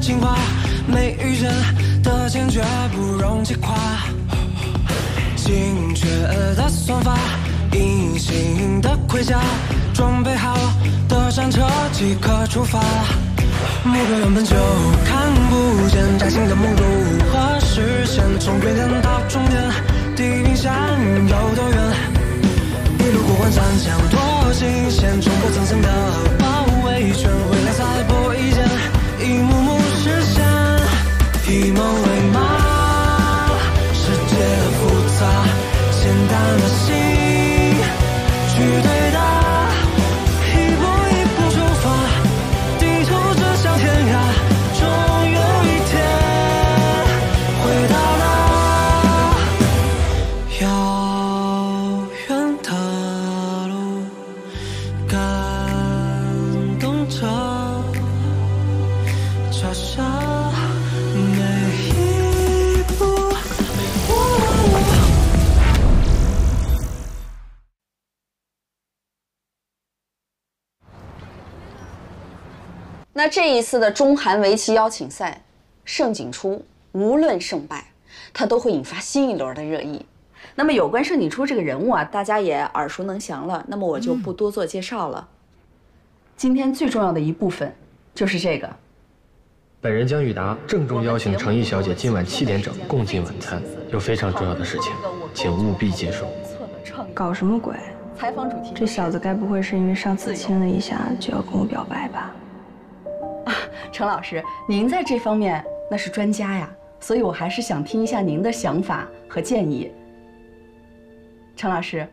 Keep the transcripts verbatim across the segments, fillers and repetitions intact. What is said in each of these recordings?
情话，没遇见的坚决不容击垮。精确的算法，隐形的盔甲，准备好的战车即刻出发。目标原本就看不见，崭新的目录和视线，从原点到终点，地平线有多远？一路过关斩将多惊险，冲破层层的包围圈，未来再播一剑，一幕幕实现，以梦为马，世界复杂，简单的心去对答。 那这一次的中韩围棋邀请赛，盛景初无论胜败，他都会引发新一轮的热议。那么有关盛景初这个人物啊，大家也耳熟能详了，那么我就不多做介绍了。嗯、今天最重要的一部分就是这个。 本人江玉达郑重邀请程毅小姐今晚七点整共进晚餐，有非常重要的事情，请务必接受。 搞什么鬼？ 采访主题， 这小子该不会是因为上次亲了一下就要跟我表白吧？ 啊，程老师，您在这方面那是专家呀，所以我还是想听一下您的想法和建议。程老师，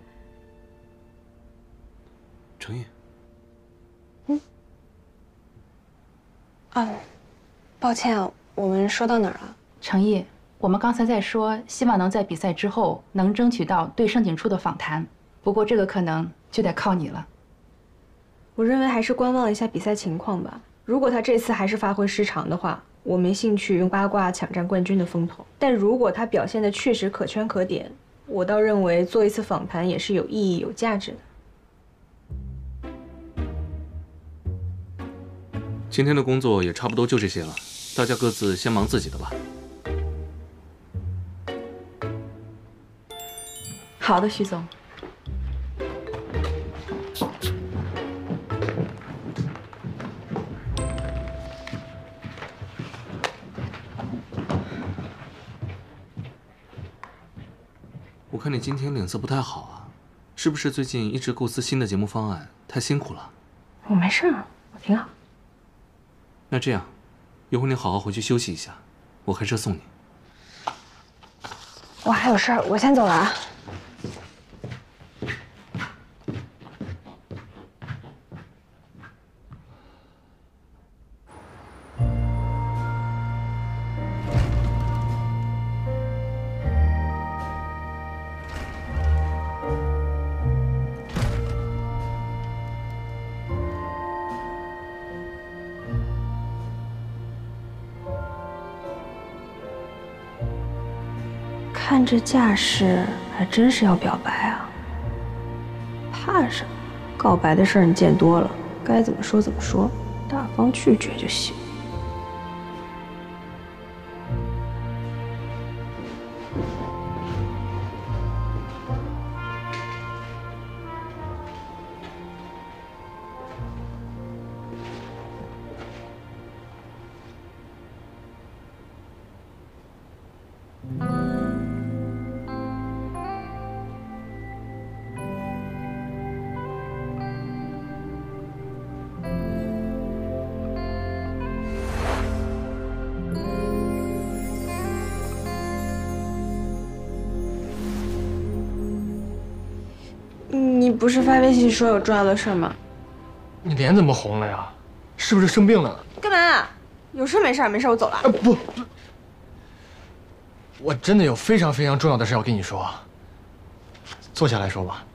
程毅， 嗯，啊，抱歉，我们说到哪儿了？ 程毅，我们刚才在说，希望能在比赛之后能争取到对盛景初的访谈，不过这个可能就得靠你了。 我认为还是观望一下比赛情况吧。 如果他这次还是发挥失常的话，我没兴趣用八卦抢占冠军的风头。但如果他表现的确实可圈可点，我倒认为做一次访谈也是有意义、有价值的。 今天的工作也差不多就这些了，大家各自先忙自己的吧。 好的，徐总。 我看你今天脸色不太好啊，是不是最近一直构思新的节目方案，太辛苦了？ 我没事，我挺好。 那这样，一会儿你好好回去休息一下，我开车送你。 我还有事儿，我先走了啊。 看这架势，还真是要表白啊！怕什么？告白的事儿你见多了，该怎么说怎么说，大方拒绝就行。你不是发微信说有重要的事吗？ 你脸怎么红了呀？是不是生病了？ 干嘛？有事没事？没事，我走了。啊不，我真的有非常非常重要的事要跟你说。坐下来说吧。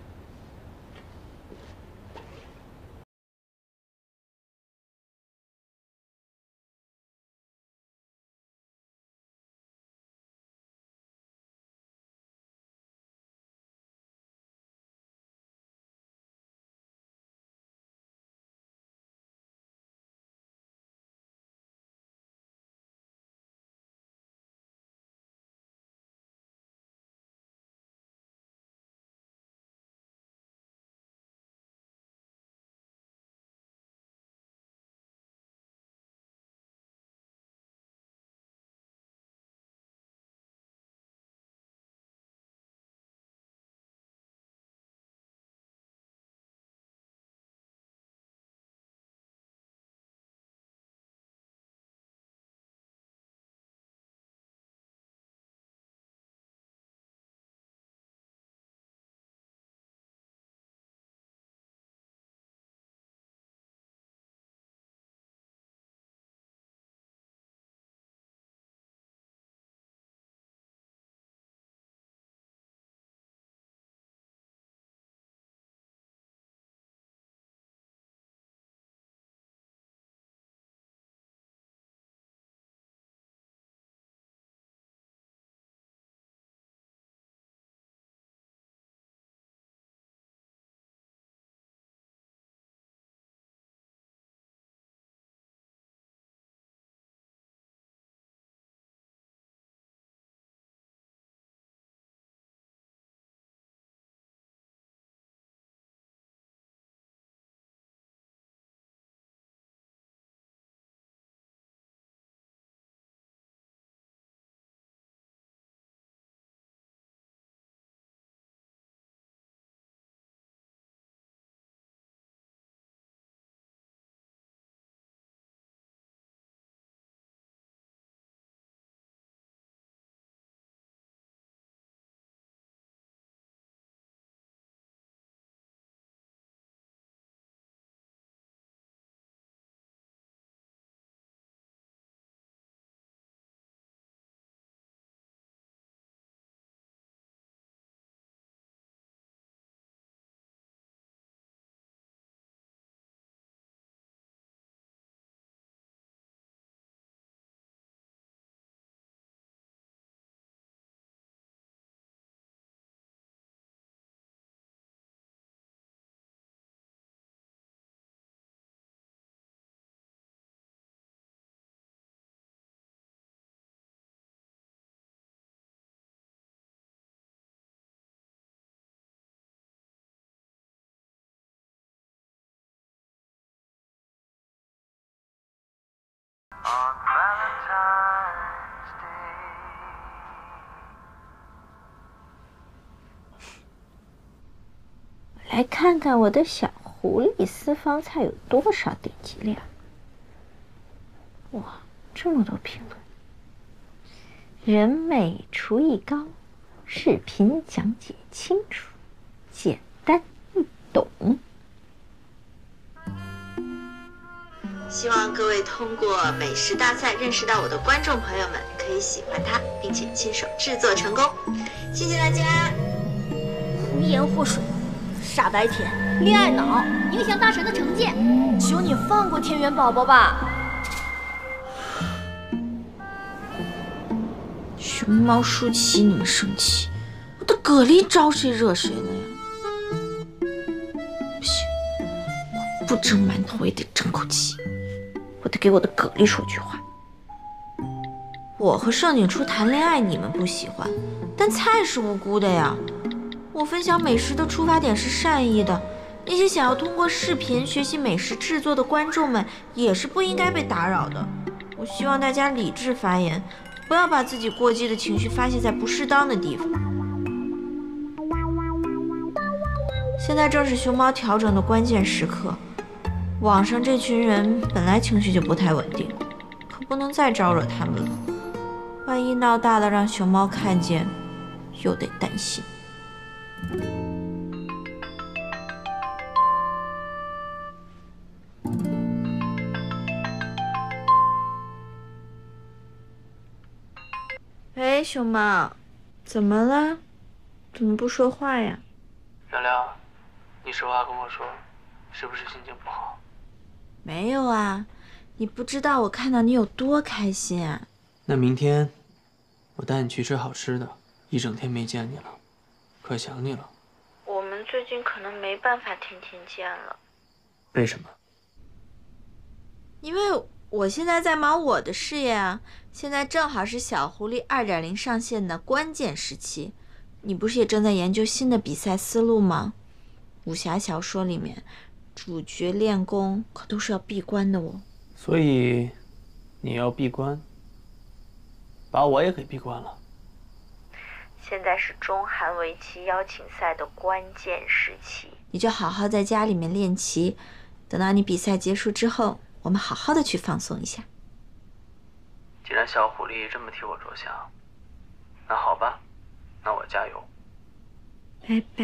来看看我的小狐狸私房菜有多少点击量。哇，这么多评论！人美厨艺高，视频讲解清楚，简单易懂。希望各位通过美食大赛认识到我的观众朋友们可以喜欢它，并且亲手制作成功。谢谢大家。 胡言祸水，傻白甜，恋爱脑，影响大神的成见，求你放过天元宝宝吧。 熊猫舒淇，你们生气，我的蛤蜊招谁惹谁了呀？不行，我不蒸馒头也得争口气，我得给我的蛤蜊说句话。我和盛景初谈恋爱，你们不喜欢，但菜是无辜的呀。我分享美食的出发点是善意的，那些想要通过视频学习美食制作的观众们也是不应该被打扰的。我希望大家理智发言，不要把自己过激的情绪发泄在不适当的地方。现在正是熊猫调整的关键时刻，网上这群人本来情绪就不太稳定，可不能再招惹他们了。万一闹大了让熊猫看见，又得担心。喂，熊猫，怎么了？怎么不说话呀？ 亮亮，你实话跟我说，是不是心情不好？ 没有啊，你不知道我看到你有多开心啊！ 那明天我带你去吃好吃的，一整天没见你了，可想你了。 我们最近可能没办法天天见了。 为什么？ 因为我现在在忙我的事业啊，现在正好是小狐狸 二点零 上线的关键时期。你不是也正在研究新的比赛思路吗？武侠小说里面，主角练功可都是要闭关的哦。 所以，你要闭关，把我也给闭关了。 现在是中韩围棋邀请赛的关键时期，你就好好在家里面练棋，等到你比赛结束之后，我们好好的去放松一下。 既然小狐狸这么替我着想，那好吧，那我加油。 拜拜。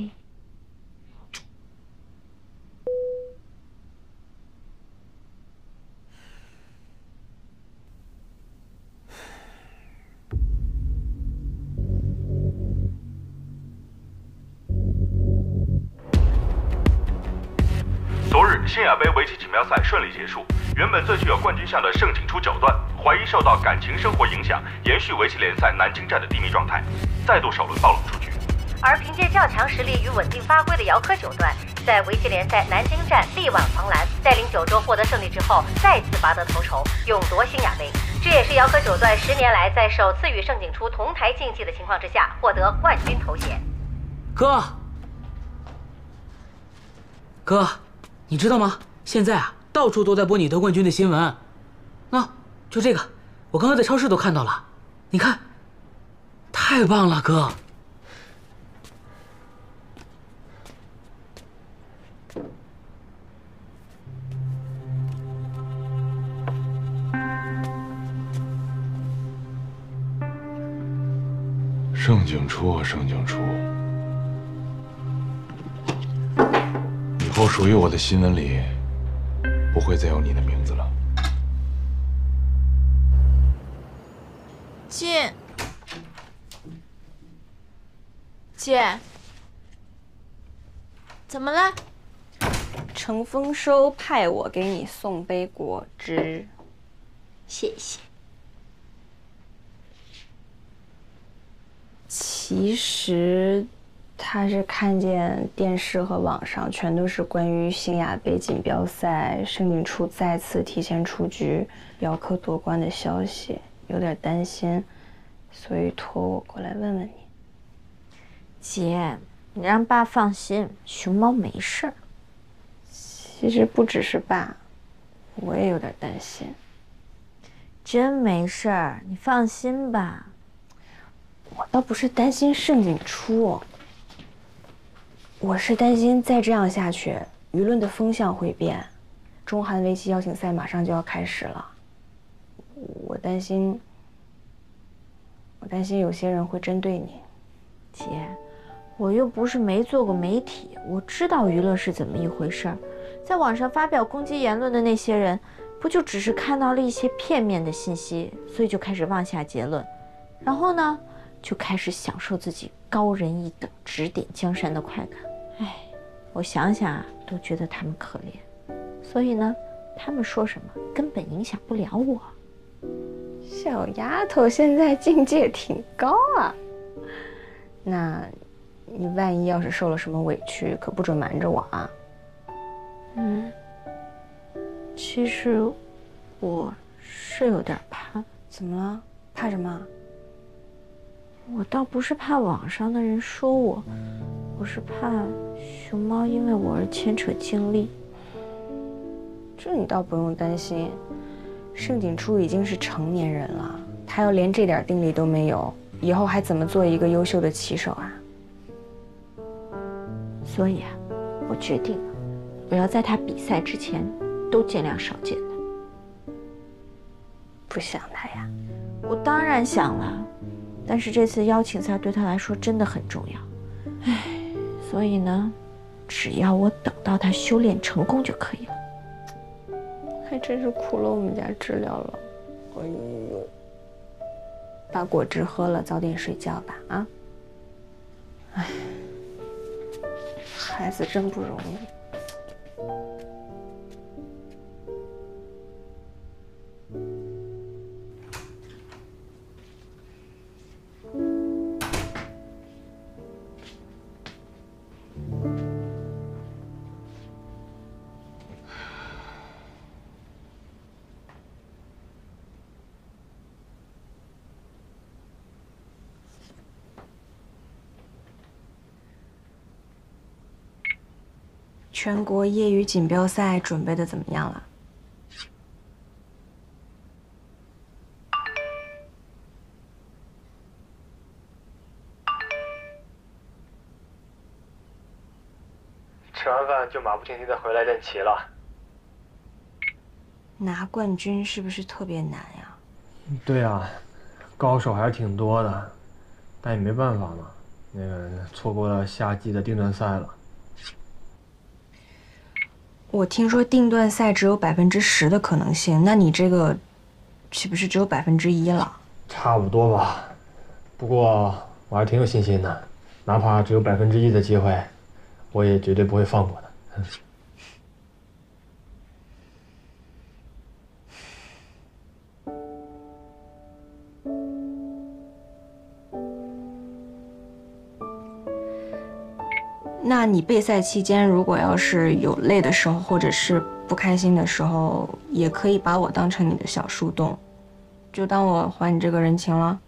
昨日新亚杯围棋锦标赛顺利结束，原本最具有冠军相的盛景初九段，怀疑受到感情生活影响，延续围棋联赛南京站的低迷状态，再度首轮爆冷出局。 而凭借较强实力与稳定发挥的姚科九段，在围棋联赛南京站力挽狂澜，带领九州获得胜利之后，再次拔得头筹，勇夺新亚杯。这也是姚科九段十年来在首次与盛景初同台竞技的情况之下，获得冠军头衔。 哥，哥，你知道吗？现在啊，到处都在播你得冠军的新闻。那就这个，我刚刚在超市都看到了。你看，太棒了，哥！ 盛景初啊，盛景初，以后属于我的新闻里不会再有你的名字了。 姐，姐，怎么了？ 程丰收派我给你送杯果汁， 谢谢。 其实，他是看见电视和网上全都是关于新亚杯锦标赛盛景初再次提前出局、姚科夺冠的消息，有点担心，所以托我过来问问你。 姐，你让爸放心，熊猫没事儿。 其实不只是爸，我也有点担心。 真没事儿，你放心吧。 我倒不是担心盛景初， 我是担心再这样下去，舆论的风向会变。中韩围棋邀请赛马上就要开始了，我担心，我担心有些人会针对你。 姐，我又不是没做过媒体，我知道娱乐是怎么一回事儿。在网上发表攻击言论的那些人，不就只是看到了一些片面的信息，所以就开始妄下结论，然后呢，就开始享受自己高人一等、指点江山的快感。哎，我想想啊，都觉得他们可怜。所以呢，他们说什么根本影响不了我。 小丫头现在境界挺高啊。那，你万一要是受了什么委屈，可不准瞒着我啊。 嗯，其实我是有点怕。 怎么了？怕什么？ 我倒不是怕网上的人说我，我是怕熊猫因为我而牵扯精力。 这你倒不用担心，盛景初已经是成年人了，他要连这点定力都没有，以后还怎么做一个优秀的棋手啊？ 所以啊，我决定了，我要在他比赛之前都尽量少见他。 不想他呀？ 我当然想了，但是这次邀请赛对他来说真的很重要。唉，所以呢，只要我等到他修炼成功就可以了。 还真是苦了我们家知了了。哎呦，把果汁喝了，早点睡觉吧啊！哎，孩子真不容易。全国业余锦标赛准备的怎么样了？ 吃完饭就马不停蹄的回来练棋了。 拿冠军是不是特别难呀？ 对啊，高手还是挺多的，但也没办法嘛，那个错过了夏季的定段赛了。 我听说定段赛只有百分之十的可能性，那你这个岂不是只有百分之一了？ 差不多吧，不过我还挺有信心的，哪怕只有百分之一的机会，我也绝对不会放过的。 那你备赛期间，如果要是有累的时候，或者是不开心的时候，也可以把我当成你的小树洞，就当我还你这个人情了。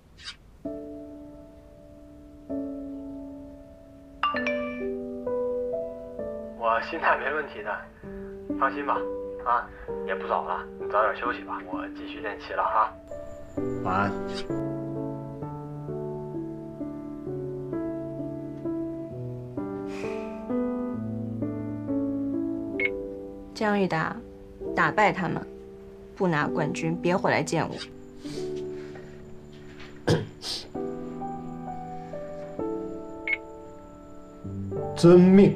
我心态没问题的，放心吧。啊，也不早了，你早点休息吧，我继续练棋了哈。晚安。 江玉达，打败他们，不拿冠军，别回来见我。 遵命。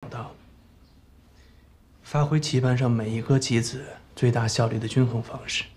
到，发挥棋盘上每一个棋子最大效率的均衡方式。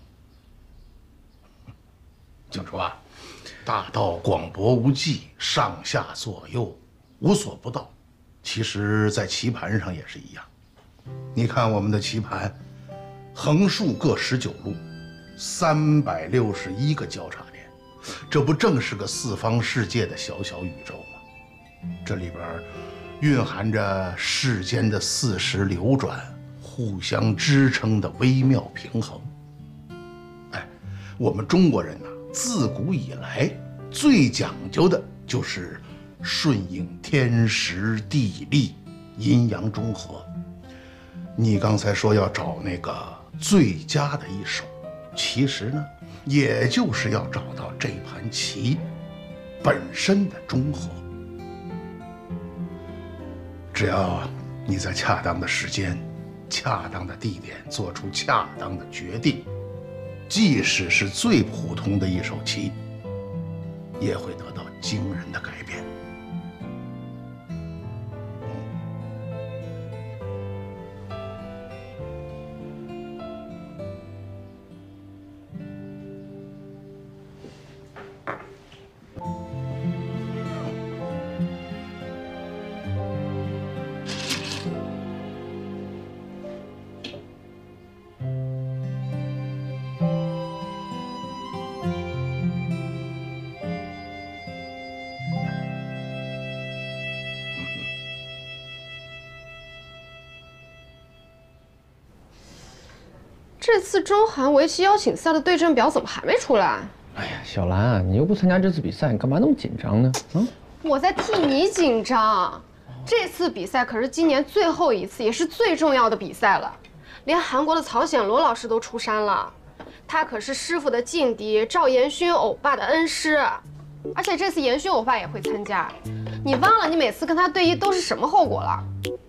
景初啊，大道广博无际，上下左右无所不到。其实，在棋盘上也是一样。你看我们的棋盘，横竖各十九路，三百六十一个交叉点，这不正是个四方世界的小小宇宙吗？这里边蕴含着世间的四时流转，互相支撑的微妙平衡。哎，我们中国人呢，自古以来最讲究的就是顺应天时地利，阴阳中和。你刚才说要找那个最佳的一手，其实呢，也就是要找到这盘棋本身的中和。只要你在恰当的时间、恰当的地点做出恰当的决定，即使是最普通的一手棋，也会得到惊人的改变。 这次中韩围棋邀请赛的对阵表怎么还没出来？ 哎呀，小兰啊，你又不参加这次比赛，你干嘛那么紧张呢？啊！ 我在替你紧张。这次比赛可是今年最后一次，也是最重要的比赛了。连韩国的曹显罗老师都出山了，他可是师傅的劲敌赵延勋欧巴的恩师，而且这次延勋欧巴也会参加。你忘了你每次跟他对弈都是什么后果了？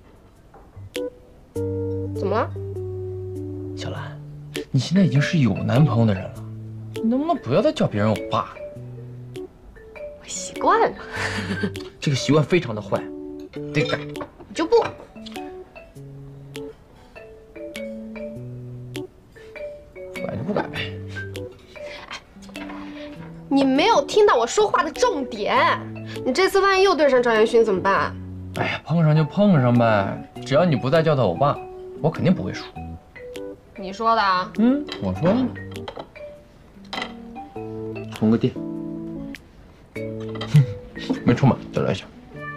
怎么了？ 小兰。你现在已经是有男朋友的人了，你能不能不要再叫别人欧巴？ 我习惯了。 这个习惯非常的坏，得改。 你就不？ 不改就不改呗。 你没有听到我说话的重点。你这次万一又对上赵元勋怎么办？ 哎呀，碰上就碰上呗，只要你不再叫他欧巴，我肯定不会输。 你说的啊？ 嗯，我说的。充个电，没充满，再来一下。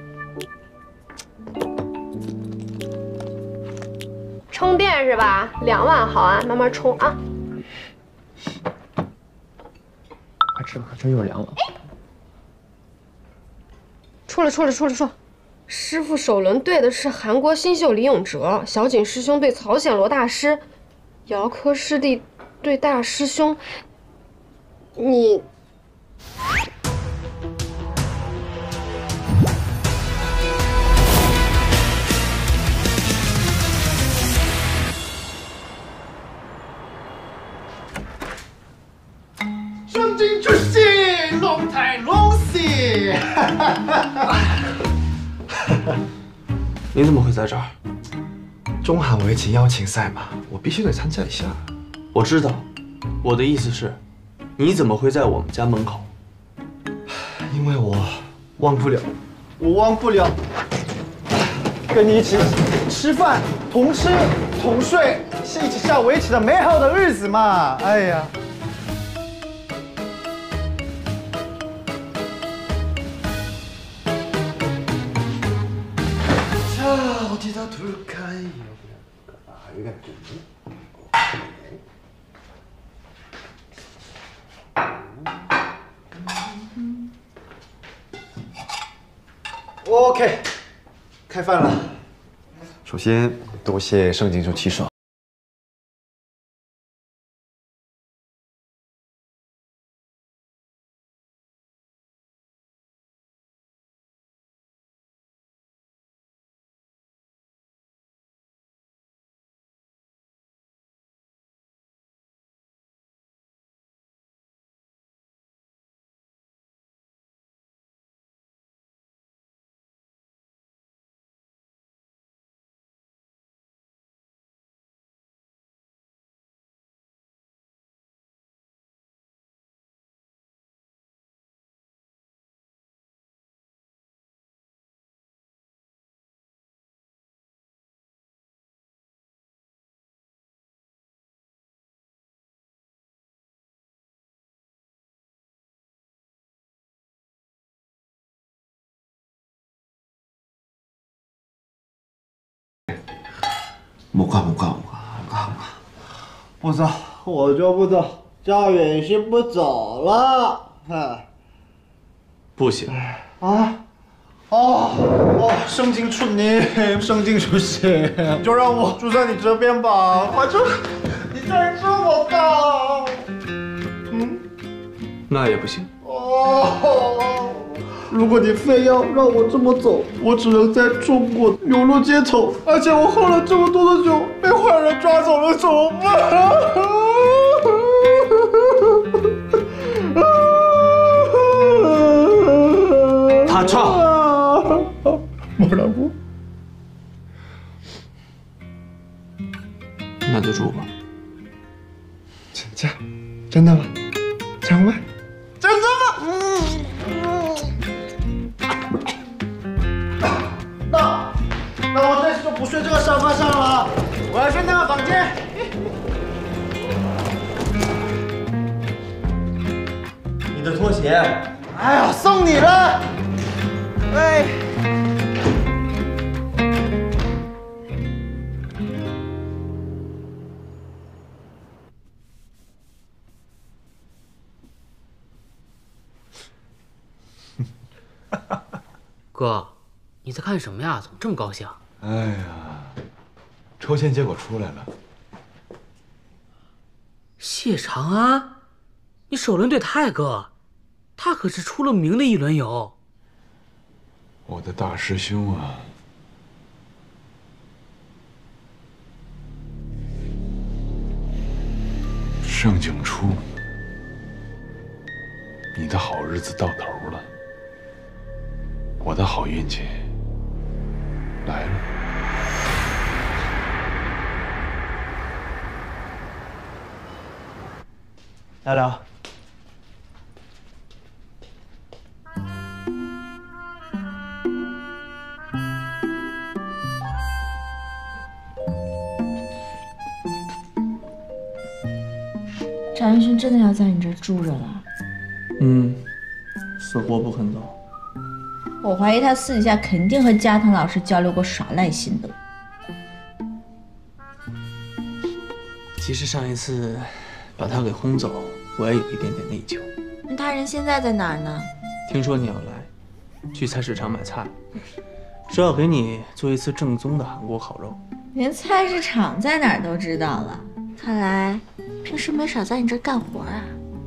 充电是吧？两万毫安，慢慢充啊。 快吃吧，这又是两碗。 出了出了出了出了！师傅首轮对的是韩国新秀李永哲，小景师兄对曹显罗大师。姚科师弟对大师兄，你圣经出席，龙台龙戏。 你怎么会在这儿？中韩围棋邀请赛嘛，我必须得参加一下。 我知道，我的意思是，你怎么会在我们家门口？ 因为我忘不了，我忘不了跟你一起吃饭、同吃同睡，一起下围棋的美好的日子嘛！哎呀。OK， 开饭了。首先多谢盛景秀棋手。 不干不干不干不干不干， 不走，我就不走，赵远是不走了。哎， 不行啊！哦哦，圣经出你，圣经出血，就让我住在你这边吧，反正你这儿这么大。嗯， 那也不行。 哦，如果你非要让我这么走，我只能在中国流落街头，而且我喝了这么多的酒，被坏人抓走了，怎么办？ 他唱。 莫让我， 那就住吧。 真假？真的吗？真的吗？真的吗？那那我这次就不睡这个沙发上了，我要睡那个房间。 你的拖鞋。 哎呀，送你了。哎。 哥，你在看什么呀？怎么这么高兴？ 哎呀，抽签结果出来了。 谢长安，你首轮对泰哥，他可是出了名的一轮游。 我的大师兄啊！盛景初，你的好日子到头了。我的好运气来了。 聊聊。 张云轩真的要在你这儿住着了？ 嗯，死活不肯走。 我怀疑他私底下肯定和加藤老师交流过耍赖心得。 其实上一次把他给轰走，我也有一点点内疚。 那他人现在在哪儿呢？ 听说你要来，去菜市场买菜，说要给你做一次正宗的韩国烤肉。 连菜市场在哪儿都知道了，看来平时没少在你这儿干活啊。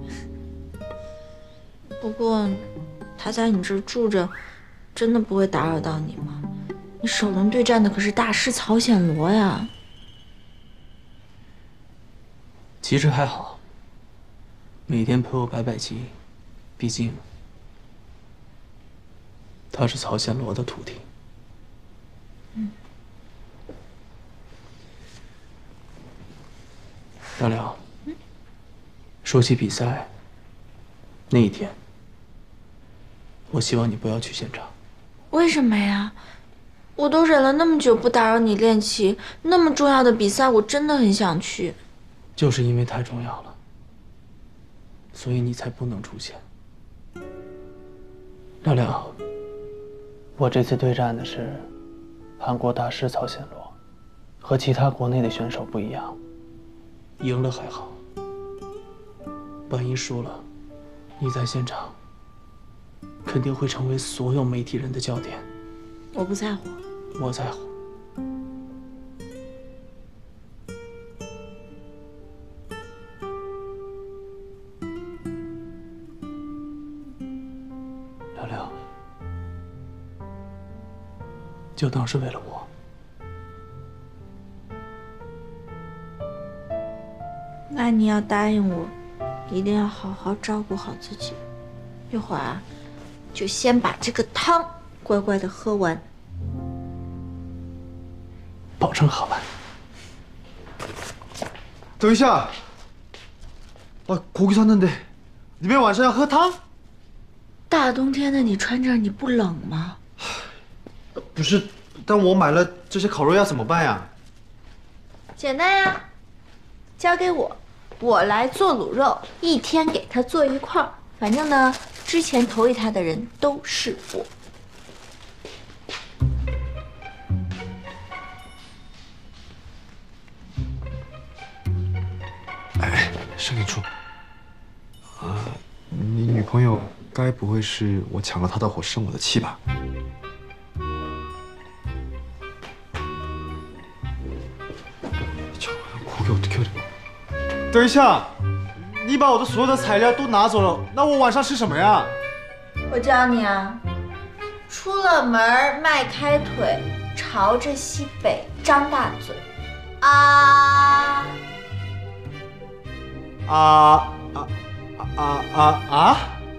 不过他在你这儿住着，真的不会打扰到你吗？你首轮对战的可是大师曹显罗呀。 其实还好，每天陪我摆摆棋，毕竟他是曹显罗的徒弟。 嗯。 亮亮，说起比赛那一天，我希望你不要去现场。 为什么呀？我都忍了那么久不打扰你练棋，那么重要的比赛，我真的很想去。 就是因为太重要了，所以你才不能出现。亮亮，我这次对战的是韩国大师曹显罗，和其他国内的选手不一样，赢了还好，万一输了，你在现场肯定会成为所有媒体人的焦点。 我不在乎。 我在乎。亮亮，就当是为了我。 那你要答应我，一定要好好照顾好自己。一会儿啊，就先把这个汤乖乖的喝完。 保证好了。 等一下，啊，고기 샀는데你们晚上要喝汤？ 大冬天的，你穿这你不冷吗？ 不是，但我买了这些烤肉要怎么办呀？ 简单呀，交给我，我来做卤肉，一天给他做一块儿。反正呢，之前投给他的人都是我。 盛景初，啊，你女朋友该不会是我抢了她的火生我的气吧？ 等一下，你把我的所有的材料都拿走了，那我晚上吃什么呀？ 我教你啊，出了门迈开腿，朝着西北张大嘴，啊啊啊啊啊啊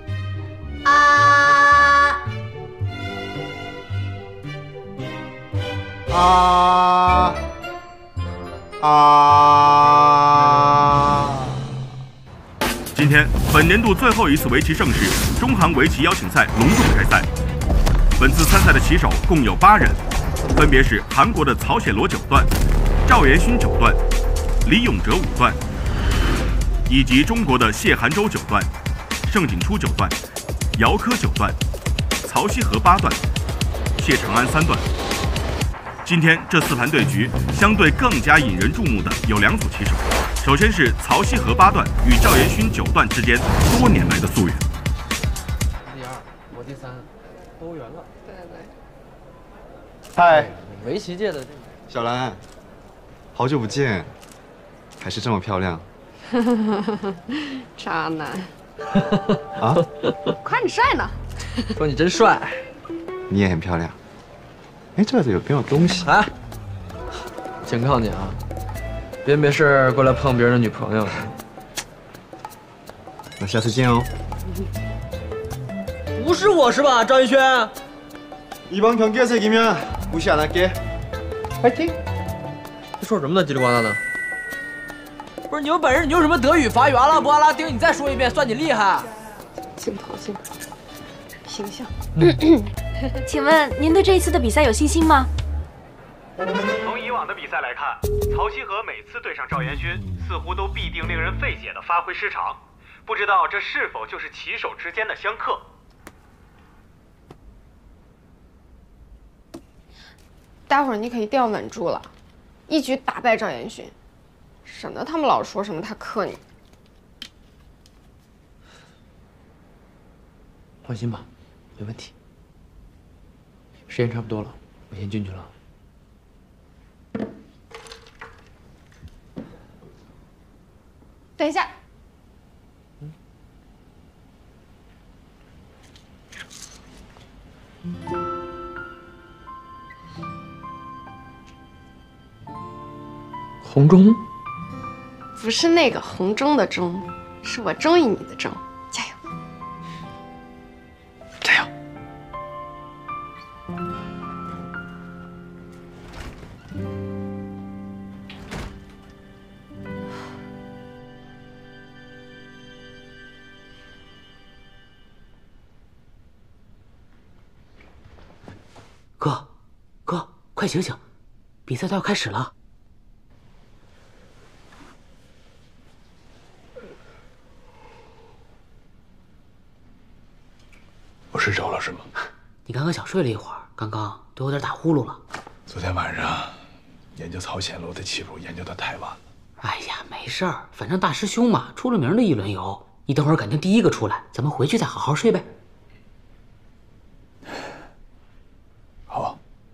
啊啊啊！ 今天，本年度最后一次围棋盛事——中韩围棋邀请赛隆重开赛。本次参赛的棋手共有八人，分别是韩国的曹显罗九段、赵元勋九段、李永哲五段，以及中国的谢寒洲九段、盛景初九段、姚科九段、曹希和八段、谢长安三段。今天这四盘对局相对更加引人注目的有两组棋手，首先是曹希和八段与赵元勋九段之间多年来的夙缘。 第二，我第三，都圆了。 对对。 嗨， 围棋界的小兰，好久不见，还是这么漂亮。 渣男。 啊？ 夸你帅呢。 说你真帅。 你也很漂亮。哎，这里有没有东西？ 哎，警告你啊，别没事过来碰别人的女朋友。 那下次见哦。 不是我是吧，赵元勋？ 이번 경기에서 이기면 무시 안 할게. 파이팅! 这说什么呢？叽里呱啦的。不是你有本事，你用什么德语发言了？不阿拉丁，你再说一遍，算你厉害。 镜头镜头，形象。 请问您对这一次的比赛有信心吗？ 从以往的比赛来看，曹希和每次对上赵元勋，似乎都必定令人费解的发挥失常。不知道这是否就是棋手之间的相克？ 待会儿你可一定要稳住了，一举打败赵元勋，省得他们老说什么他克你。 放心吧，没问题。时间差不多了，我先进去了。 等一下。 红中？ 不是那个红中的中，是我中意你的中。加油！ 加油！ 哥，哥，快醒醒！比赛都要开始了。 我睡着了是吗？ 你刚刚小睡了一会儿，刚刚都有点打呼噜了。 昨天晚上研究曹显罗的棋路研究的太晚了。 哎呀，没事儿，反正大师兄嘛，出了名的一轮游。你等会儿赶紧第一个出来，咱们回去再好好睡呗。 好。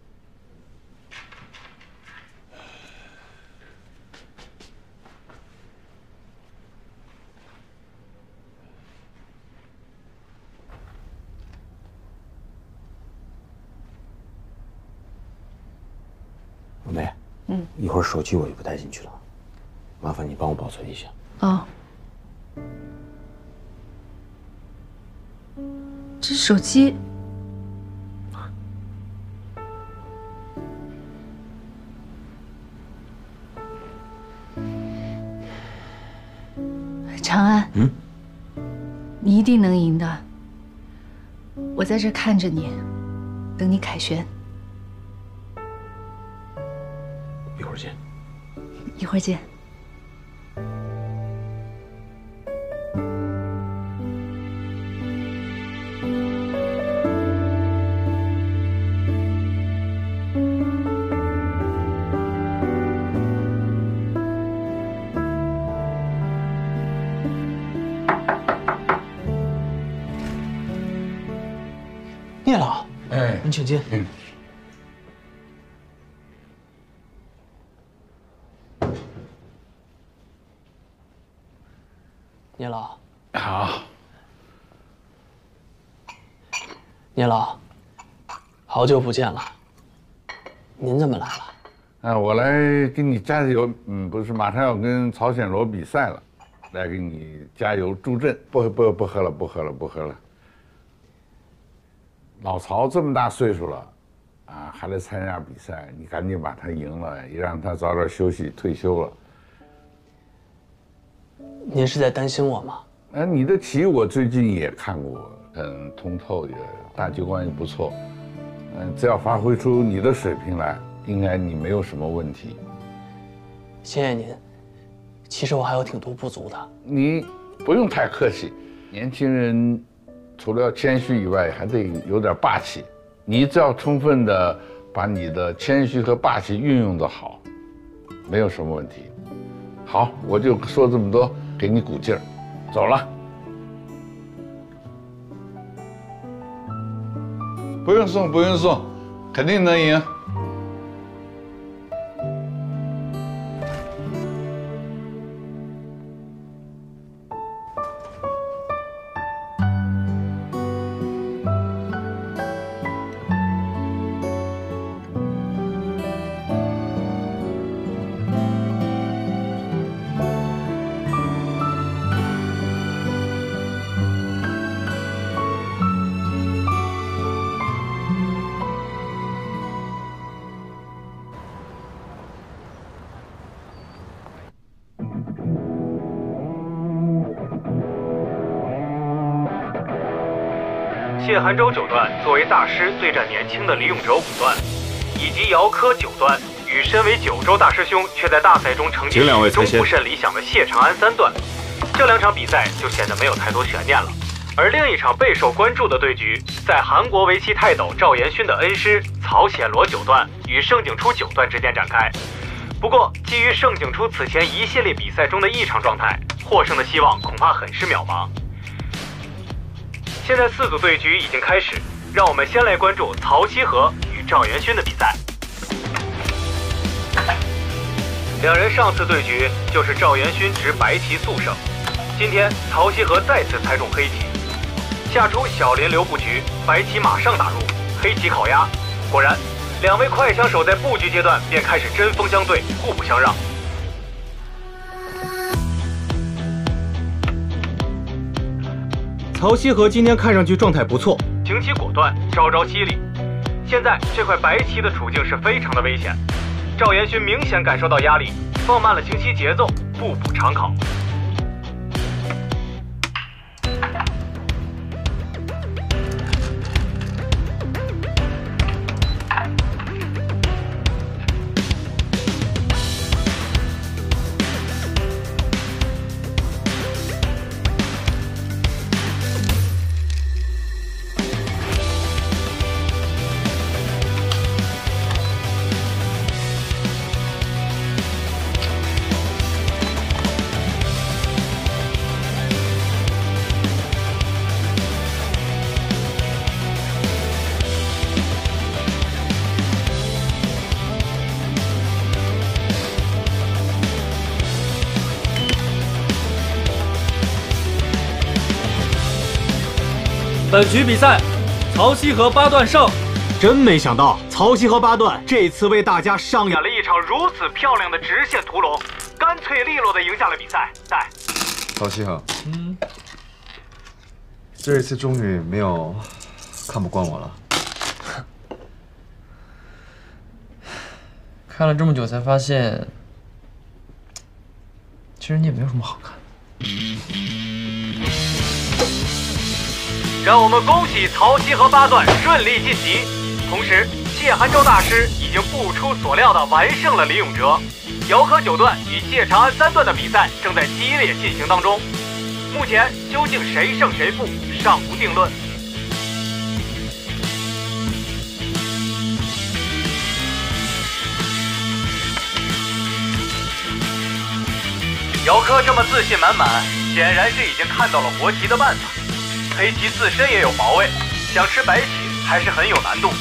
老妹，嗯，一会儿手机我就不带进去了，麻烦你帮我保存一下。 哦，这手机，长安， 嗯， 你一定能赢的。我在这看着你，等你凯旋。 一会儿见。 一会儿见。 聂老， 哎， 您请进。 嗯。 聂老， 好。 聂老，好久不见了，您怎么来了？ 啊，我来给你加油。嗯，不是，马上要跟朝鲜罗比赛了，来给你加油助阵。不不不喝了，不喝了，不喝了。老曹这么大岁数了，啊，还来参加比赛，你赶紧把他赢了，也让他早点休息退休了。 您是在担心我吗？ 哎，你的棋我最近也看过，很通透，也大局观也不错。嗯，只要发挥出你的水平来，应该你没有什么问题。 谢谢您。其实我还有挺多不足的。 你不用太客气，年轻人除了要谦虚以外，还得有点霸气。你只要充分的把你的谦虚和霸气运用得好，没有什么问题。好，我就说这么多，给你鼓劲儿。走了。不用送，不用送，肯定能赢。 谢寒洲九段作为大师对战年轻的李永哲五段，以及姚科九段与身为九州大师兄却在大赛中成绩始终不甚理想的谢长安三段，这两场比赛就显得没有太多悬念了。而另一场备受关注的对局，在韩国围棋泰斗赵延勋的恩师曹显罗九段与盛景初九段之间展开。不过，基于盛景初此前一系列比赛中的异常状态，获胜的希望恐怕很是渺茫。现在四组对局已经开始，让我们先来关注曹七和与赵延勋的比赛。两人上次对局就是赵延勋执白棋速胜，今天曹七和再次猜中黑棋，下出小林留布局，白棋马上打入，黑棋烤鸭。果然，两位快枪手在布局阶段便开始针锋相对，互不相让。 曹七和今天看上去状态不错， 行棋果断，招招犀利。现在这块白棋的处境是非常的危险，赵延勋明显感受到压力，放慢了行棋节奏，步步长考。 本局比赛，曹七和八段胜。真没想到，曹七和八段这次为大家上演了一场如此漂亮的直线屠龙，干脆利落的赢下了比赛。在曹七和，嗯，这一次终于没有看不惯我了。 看了这么久才发现，其实你也没有什么好看的。 让我们恭喜曹七和八段顺利晋级，同时谢寒洲大师已经不出所料的完胜了李永哲。姚科九段与谢长安三段的比赛正在激烈进行当中，目前究竟谁胜谁负尚无定论。姚科这么自信满满，显然是已经看到了活棋的办法。黑棋自身也有保卫，想吃白棋还是很有难度。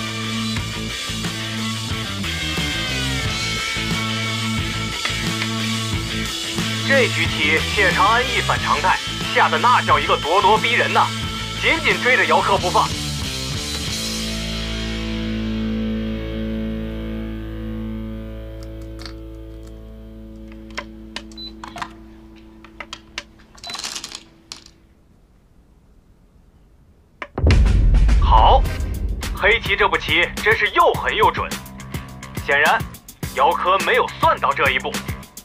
这局棋谢长安一反常态，下的那叫一个咄咄逼人呐，紧紧追着姚科不放。好，黑棋这步棋真是又狠又准。显然，姚科没有算到这一步。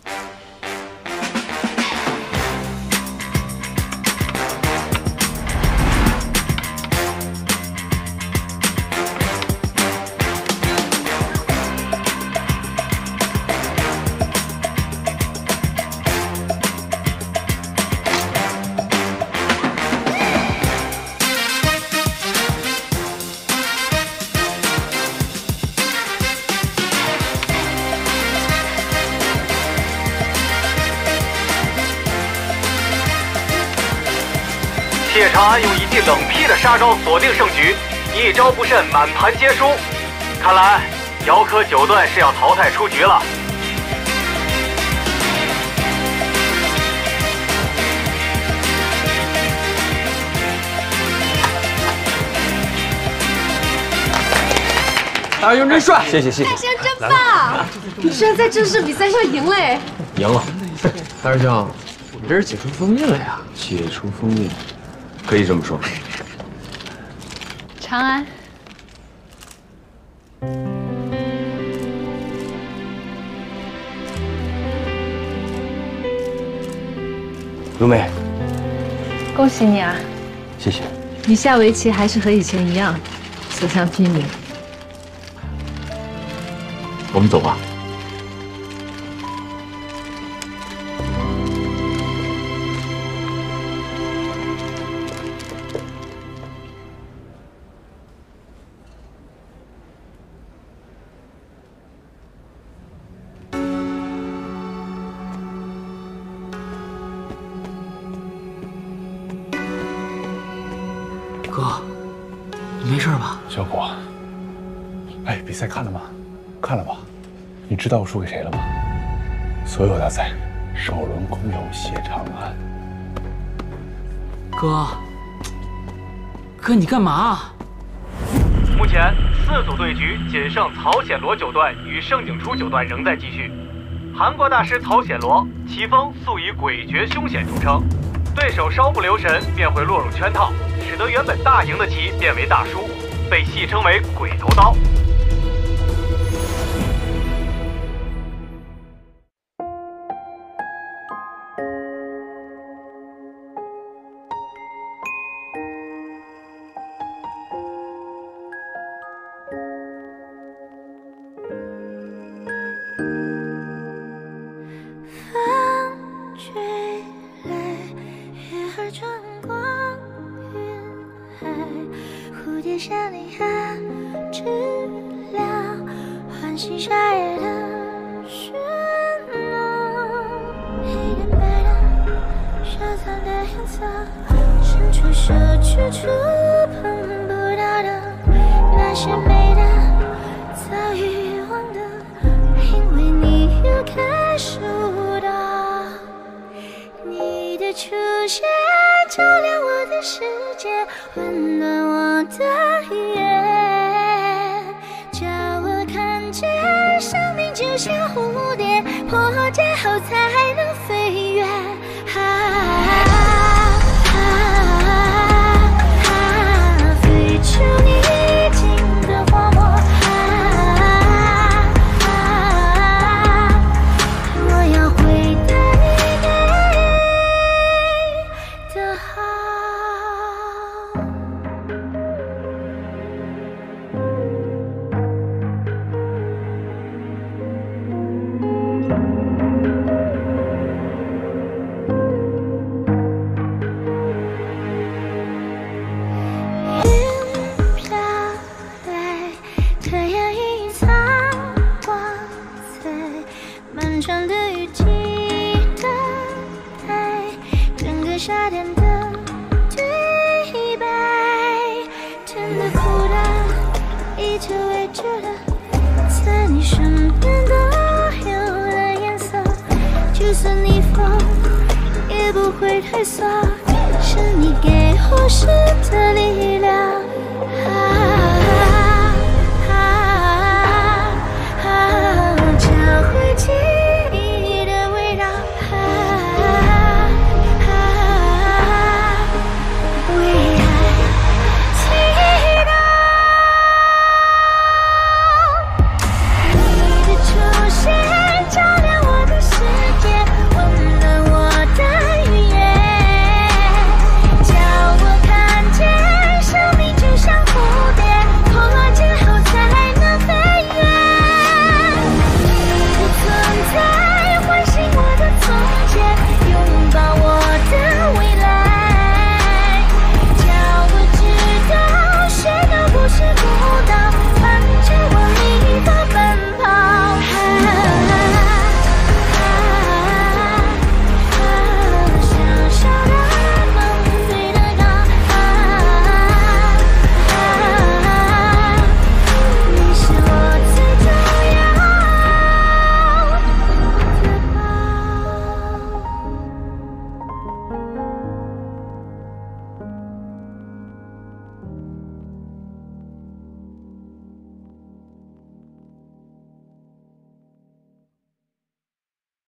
谢长安用一记冷劈的杀招锁定胜局，一招不慎满盘皆输。看来姚科九段是要淘汰出局了。 大勇真帅， 谢谢谢谢。 大师兄真棒！你居然在正式比赛上赢了哎！ 赢了。 大师兄，你这是解除封印了呀？ 解除封印。可以这么说。 长安， 如梅， 恭喜你啊！ 谢谢。 你下围棋还是和以前一样，所向披靡。 我们走吧。 哥，你没事吧？ 小虎，哎，比赛看了吗？看了吧？你知道我输给谁了吗？所有大赛，首轮空有谢长安。 哥，哥你干嘛？ 目前四组对局仅剩曹显罗九段与盛景初九段仍在继续。韩国大师曹显罗，棋风素以诡谲凶险著称，对手稍不留神便会落入圈套，使得原本大赢的棋变为大输，被戏称为“鬼头刀”。 夏天的对白，真的孤单。 身边都有了颜色，就算逆风也不会退缩，是你给我新的力量。啊